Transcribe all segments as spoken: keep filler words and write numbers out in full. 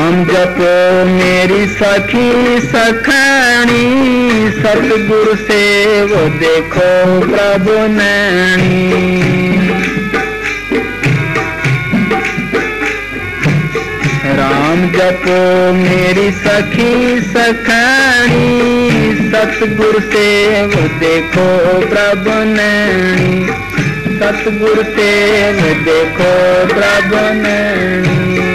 राम जपो मेरी सखी सखणी, सतगुरु सेव देखो प्रभु नैनी। राम जपो मेरी सखी सखणी, सतगुरु सेव देखो प्रभु नैनी। सतगुरु सेव देखो प्रभु नैनी।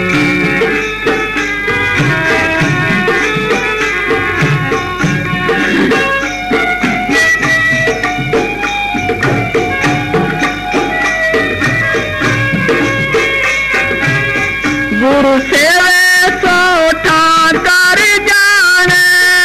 गुरु सेवे सो ठाकर जाने,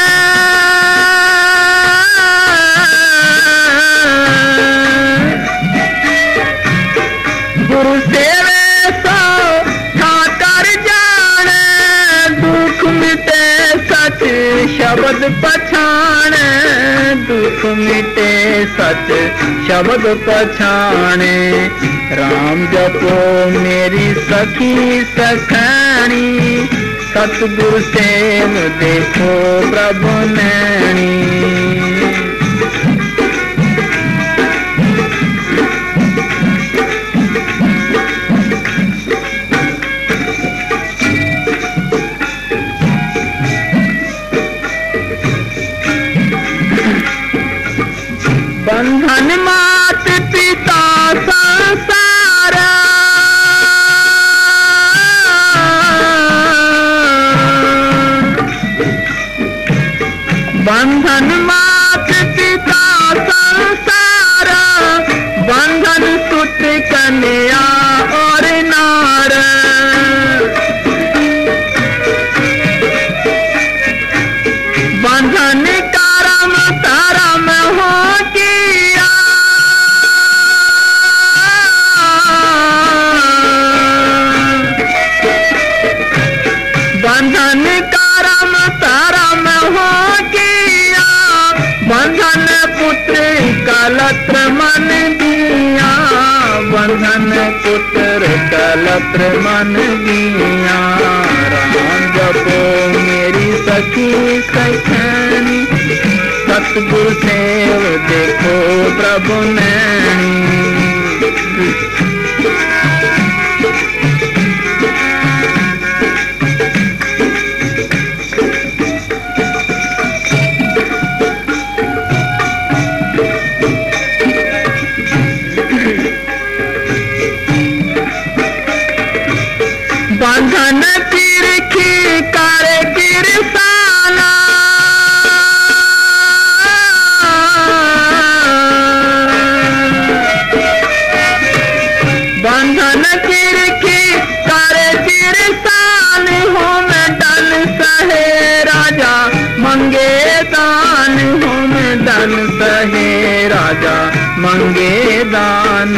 गुरु सेवे सो ठाकर जाने, दुख मिटे सच शब्द पछाने। दुख मिटे सच शब्द पछाने। राम जपो मेरी सखी सखणी, सतगुरु सेव देखो प्रभु नैनी। बंधन मात पिता संसार, बंधन मात पिता संसार, बंधन सुत कन्या और नार। बंधन करम धर्म हो किया, बंधन करम धर्म हो किया। बंधन पुत्र कलत्र मन दिया, बंधन पुत्र कलत्र मन दिया। राम जपो मेरी सखी सखणी, सतगुरु सेव देखो प्रभु नैनी। बंधन तिरखी करे किरसाना, बंधन तिरखी करे किरसान। हो मैं डन सहे राजा मंगे दान, हो मैं डन सहे राजा मंगे दान।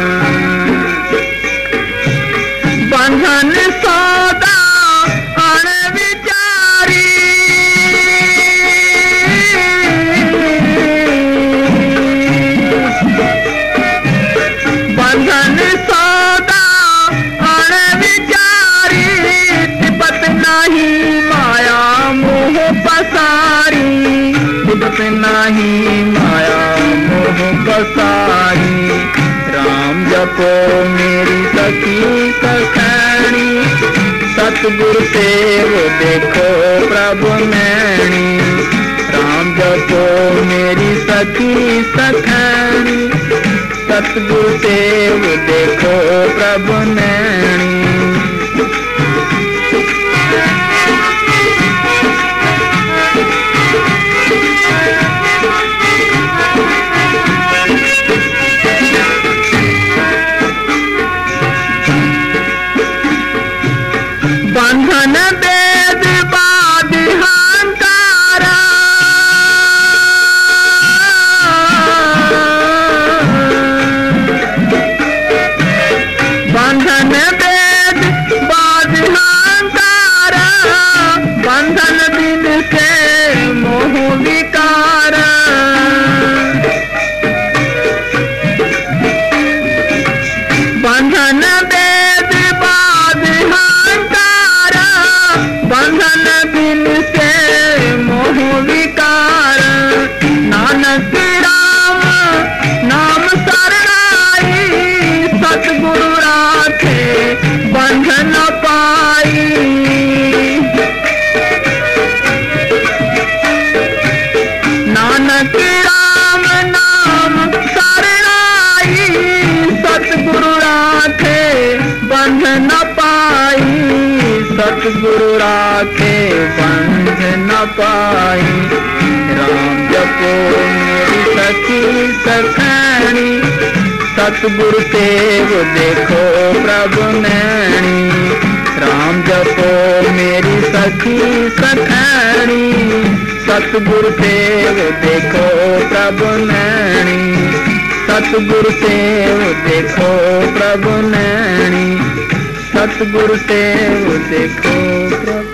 बंधन सौदा अण विचारी, बंधन सौदा अण विचारी। तिब्बत नहीं माया मोह पसारी, तिब्बत नहीं माया मोह पसारी। राम जपो मेरी सखी सखणी, सतगुरु सेव देखो प्रभु नैनी। राम जपो मेरी सखी सखणी, सतगुरु सेव देखो प्रभु नैनी। बंधन वेद बाद हंकारा, बंधन के राम नाम शरणाई, सतगुरु राखे बंध न पाई, सतगुरु राखे बंध न पाई। राम जपो मेरी सखी सखैनी, सतगुरु सेव देखो प्रभु नैनी। राम जपो मेरी सखी सखैनी, सतगुरु सेव देखो प्रभु नैनी। सतगुरु सेव देखो प्रभु नैनी, सतगुरु सेव देखो प्रभु।